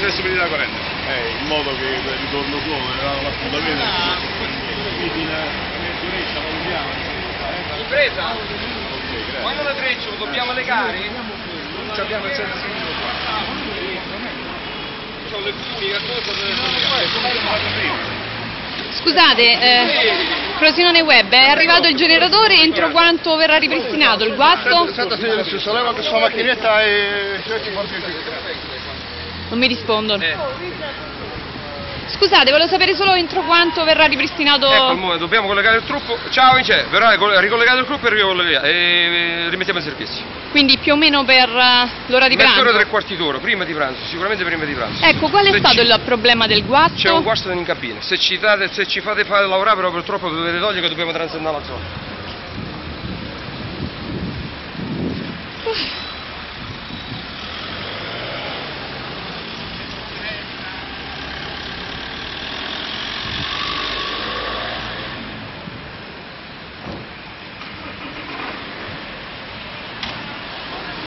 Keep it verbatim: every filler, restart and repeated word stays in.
adesso venire la corrente. Eh, in modo che il ritorno suo era l'appuntamento. In presa? Quando la treccio dobbiamo legare? Non abbiamo il senso qua. C'ho le funi, Scusate, eh, Frosinone Web, è arrivato il generatore, entro quanto verrà ripristinato il guasto? Aspetta, signore, si solleva questa macchinetta e... Non mi rispondono. Scusate, volevo sapere solo entro quanto verrà ripristinato... Ecco, dobbiamo collegare il truppo. Ciao, Vince, verrà ricollegato il gruppo e, e rimettiamo in servizio. Quindi più o meno per l'ora di pranzo? Mezz'ora, tre quarti d'ora, prima di pranzo, sicuramente prima di pranzo. Ecco, qual è se stato ci... il problema del guasto? C'è un guasto in cabina. Se ci, date, se ci fate fare lavorare, però purtroppo dovete togliere che dobbiamo transennare la zona.